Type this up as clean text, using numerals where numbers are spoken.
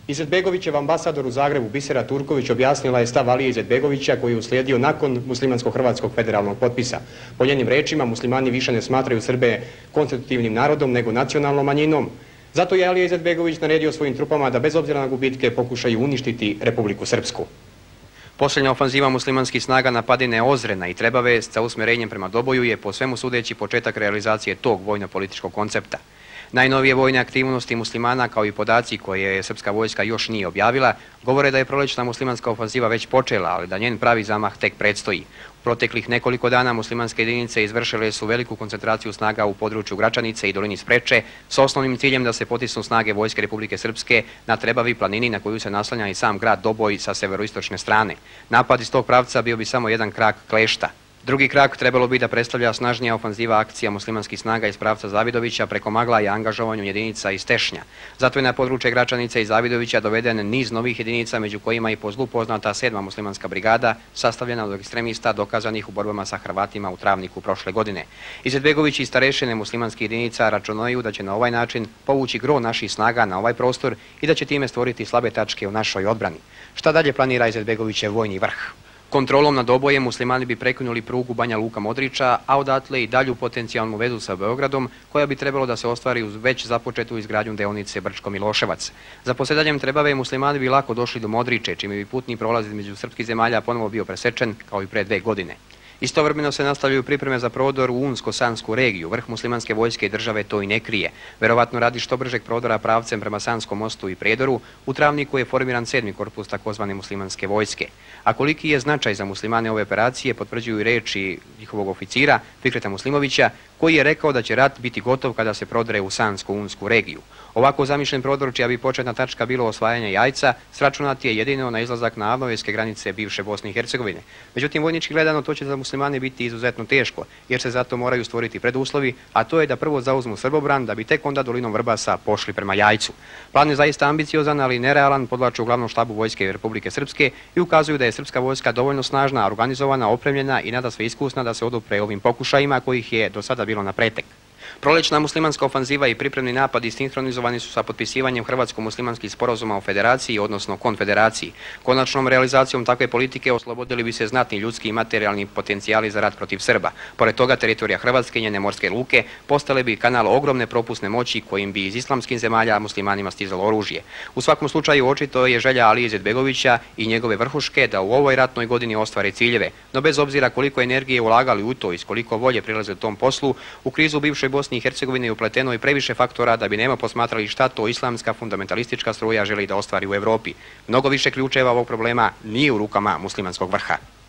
Izetbegovićev ambasador u Zagrebu Bisera Turković objasnila je stav Alije Izetbegovića koji je uslijedio nakon muslimansko-hrvatskog federalnog potpisa. Po njenim rečima, muslimani više ne smatraju Srbe konstitutivnim narodom nego nacionalnom manjinom. Zato je Alija Izetbegović naredio svojim trupama da bez obzira na gubitke pokušaju uništiti Republiku Srpsku. Posljednja ofanziva muslimanskih snaga na padine Ozrena i Trebavest sa usmjerenjem prema Doboju je po svemu sudeći početak realizacije tog vojno-političkog koncepta. Najnovije vojne aktivnosti muslimana kao i podaci koje srpska vojska još nije objavila govore da je prolećna muslimanska ofanziva već počela, ali da njen pravi zamah tek predstoji. U proteklih nekoliko dana muslimanske jedinice izvršile su veliku koncentraciju snaga u području Gračanice i dolini Spreče s osnovnim ciljem da se potisnu snage Vojske Republike Srpske na Trebavi planini na koju se naslanja i sam grad Doboj sa severoistočne strane. Napad iz tog pravca bio bi samo jedan krak klešta. Drugi krak trebalo bi da predstavlja snažnija ofanziva akcija muslimanskih snaga iz pravca Zavidovića preko Magla i angažovanju jedinica iz Tešnja. Zato je na područje Gračanice i Zavidovića doveden niz novih jedinica, među kojima i po zlu poznata 7. muslimanska brigada, sastavljena od ekstremista dokazanih u borbama sa Hrvatima u travniku prošle godine. Izetbegović i starešine muslimanskih jedinica računaju da će na ovaj način povući gro naših snaga na ovaj prostor i da će time stvoriti slabe tačke u našoj odbrani. Šta dalje planira Izetbegovićev vojni vrh? Kontrolom nad Dobojem muslimani bi prekinuli prugu Banja Luka-Modriča, a odatle i dalju potencijalnu vezu sa Beogradom, koja bi trebalo da se ostvari uz već započetu izgradnju deonice Brčko-Miloševac. Za posedanjem Trebave muslimani bi lako došli do Modriče, čime bi putni prolaz između srpskih zemalja ponovo bio presečen, kao i pre 2 godine. Istovremeno se nastavljaju pripreme za prodor u Unsko-Sansku regiju. Vrh muslimanske vojske i države to i ne krije. Verovatno radi što bržeg prodora pravcem prema Sanskom mostu i Prijedoru, u travniku je formiran 7. korpus takozvane muslimanske vojske. A koliki je značaj za muslimane ove operacije potvrđuju i reči njihovog oficira Fikreta Muslimovića, koji je rekao da će rat biti gotov kada se prodre u Sansko-Unsku regiju. Ovako zamišljen prodor, čija bi početna tačka bilo osvajanje Jajca, sračunat je jedino na izlazak na avnovijske granice bivše Bosne i Hercegovine. Međutim, vojnički gledano to će za muslimane biti izuzetno teško, jer se zato moraju stvoriti preduslovi, a to je da prvo zauzmu Srbobran, da bi tek onda dolinom Vrbasa pošli prema Jajcu. Plan je zaista ambiciozan, ali nerealan, podvlače u glavnom štabu Vojske Republike Srpske i ukazuju da je srpska vojska dovoljno snažna, organizovana, opremljena i nadasve iskusna da se odupre ovim pokušajima kojih je do sada bilo na pretek. Prolećna muslimanska ofanziva i pripremni napadi sinhronizovani su sa potpisivanjem Hrvatsko-muslimanskih sporazuma o federaciji, odnosno konfederaciji. Konačnom realizacijom takve politike oslobodili bi se znatni ljudski i materijalni potencijali za rat protiv Srba. Pored toga, teritorija Hrvatske i njene morske luke postale bi kanal ogromne propusne moći kojim bi iz islamskih zemalja muslimanima stizalo oružje. U svakom slučaju očito je želja Alije Izetbegovića i njegove vrhuške da u ovoj ratnoj godini ostvare ciljeve, no bez obzira koliko energije ulagali u to i s koliko volje prilaze u tom poslu, u krizu bivšoj Bosni i Hercegovine je upleteno i previše faktora da bi nemo posmatrali šta to islamska fundamentalistička struja želi da ostvari u Evropi. Mnogo više ključeva ovog problema nije u rukama muslimanskog vrha.